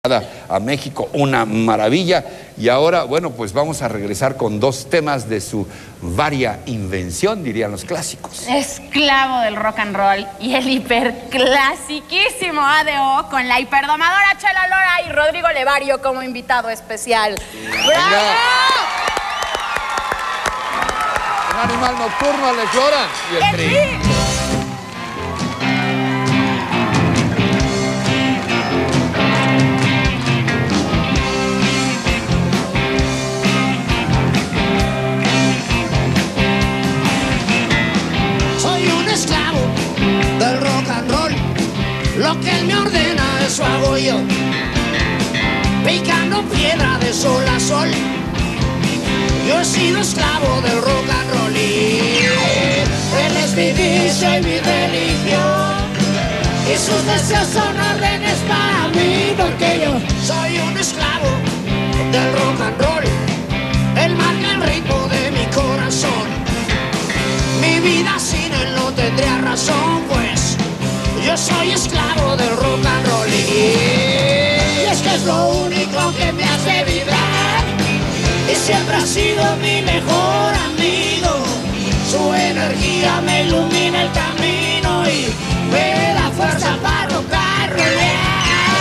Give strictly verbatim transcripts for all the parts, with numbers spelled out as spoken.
a México, una maravilla. Y ahora, bueno, pues vamos a regresar con dos temas de su varia invención, dirían los clásicos. Esclavo del rock and roll y el hiperclasiquísimo A D O con la hiperdomadora Chela Lora y Rodrigo Levario como invitado especial. ¡Bravo! Un animal nocturno, Alex Lora y el, el tri. tri. Lo que él me ordena, eso hago yo. Picando piedra de sol a sol. Yo he sido esclavo del rock and roll y él es mi vicio y mi religión. Y sus deseos son órdenes para mí, porque yo soy un esclavo del rock and roll. Él marca el ritmo de mi corazón. Mi vida sin él no tendría razón, pues yo soy esclavo del rock and roll y es que es lo único que me hace vibrar y siempre ha sido mi mejor amigo. Su energía me ilumina el camino y me da fuerza para rock and rollear.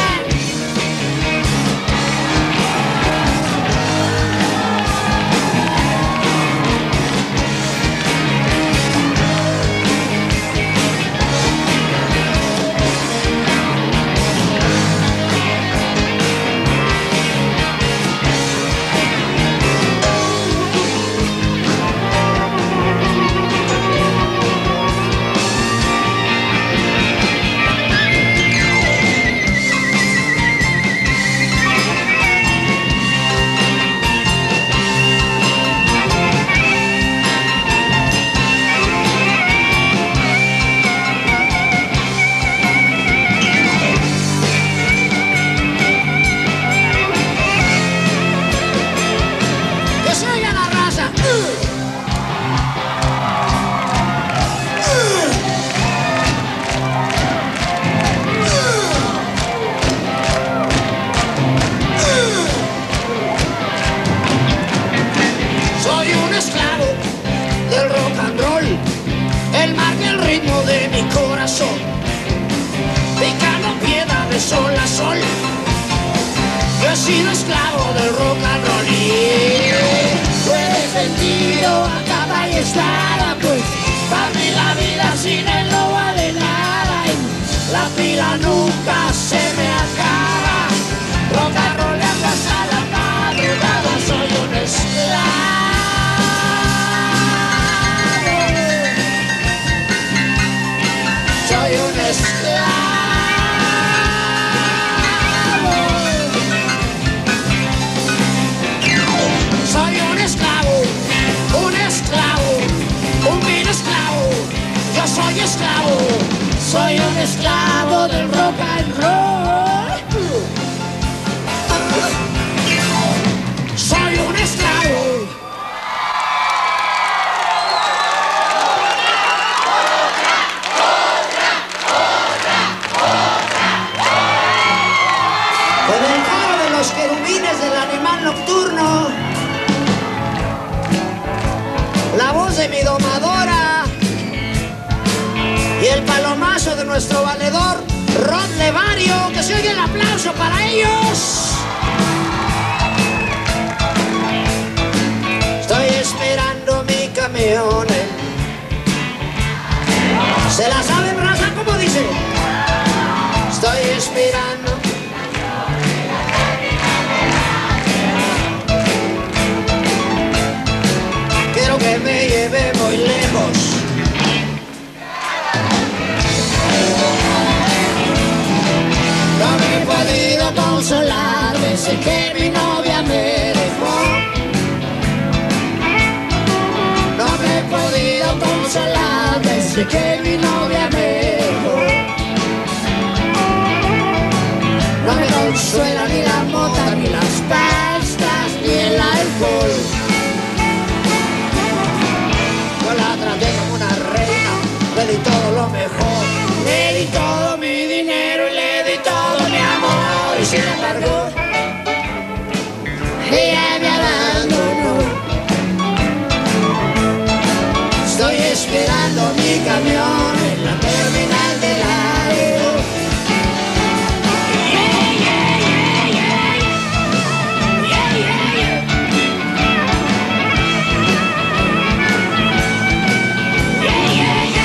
Sol a sol, yo he sido esclavo del rock and roll y lo he defendido a capa y espada, pues para mí la vida sin él no vale nada y la pila nunca se me acaba. Rock and roll hasta la madrugada, soy un esclavo. Soy un esclavo. Soy esclavo, soy un esclavo del rock and roll. Soy un esclavo. Con el coro de los querubines del animal nocturno, la voz de mi domadora y el palomazo de nuestro valedor Rod Levario, que se oye el aplauso para ellos. Estoy esperando mi camión. ¿Se la saben, raza? ¿Cómo dice? Estoy esperando. Quiero que me lleve muy lejos. No me he podido consolar desde que mi novia me dejó. No me he podido consolar desde que mi novia me dejó. No me consuela ni la mota, ni las pastas, ni el alcohol. Yo la traté como una reina, le di todo lo mejor. Le di todo mi dinero y le di todo mi amor, y sin embargo ella me abandonó. Estoy esperando mi camión en la terminal del aero. Yeah, yeah, yeah, yeah, yeah, yeah, yeah. Yeah, yeah, yeah.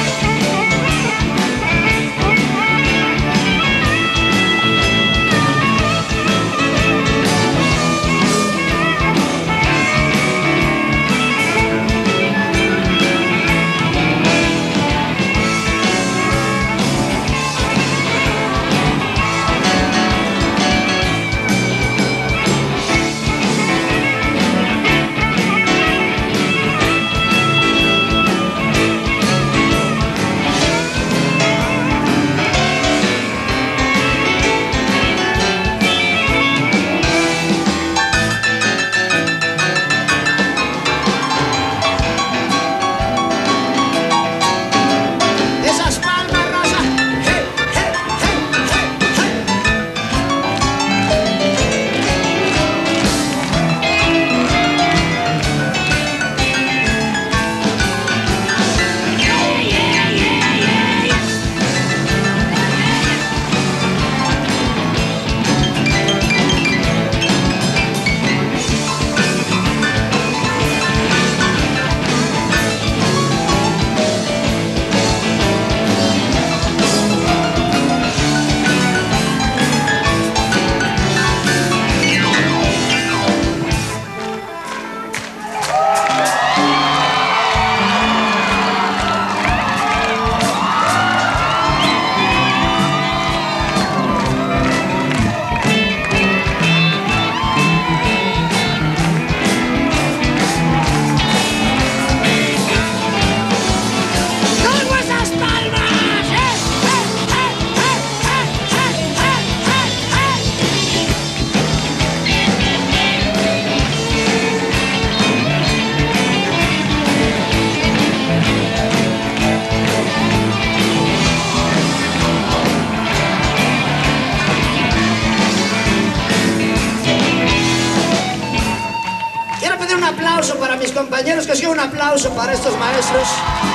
Para mis compañeros, que sea un aplauso para estos maestros.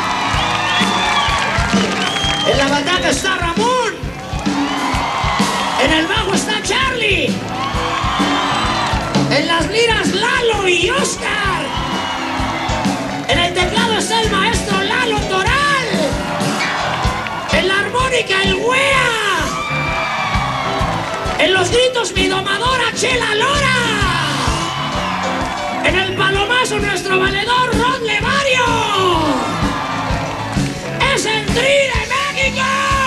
En la bataca está Ramón. En el bajo está Charlie. En las liras Lalo y Oscar. En el teclado está el maestro Lalo Toral. En la armónica el Wea. En los gritos mi domadora Chela Lora. En el palomazo nuestro valedor Rod Levario. Es el Tri de México.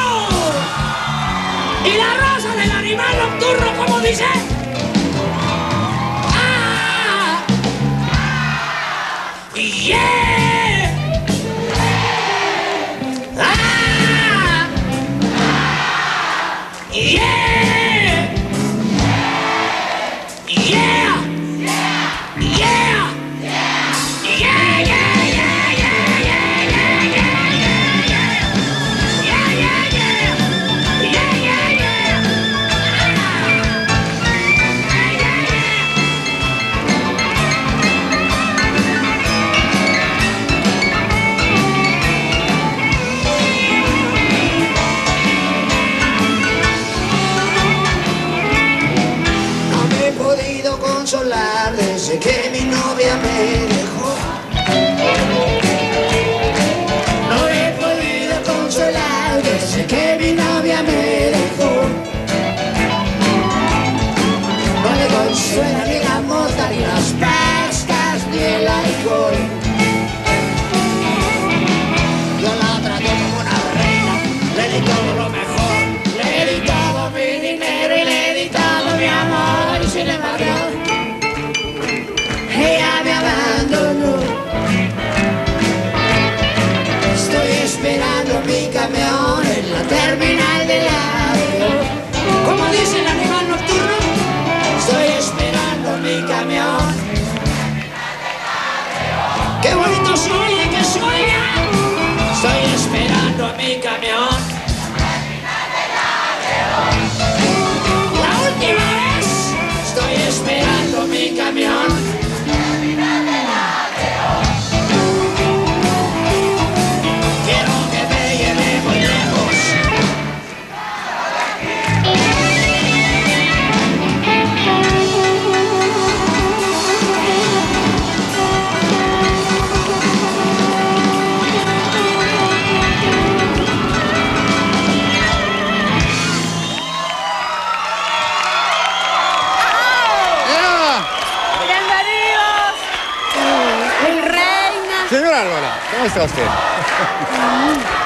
Y la rosa del animal nocturno, como dice. ¡Ah! ¡Yeah! ¡Ah! ¡Yeah! Desde que mi novia me dejó, no he podido consolar desde que mi novia me dejó. No me consuela ni la mota, ni las pescas, ni el alcohol. Yo la trato como una reina, le di todo lo mejor, le di todo mi dinero y le di todo mi amor, y sin embargo ella me abandonó. Estoy esperando mi camión en la terminal del avión. Como dice el animal nocturno, estoy esperando ¿Cómo está usted?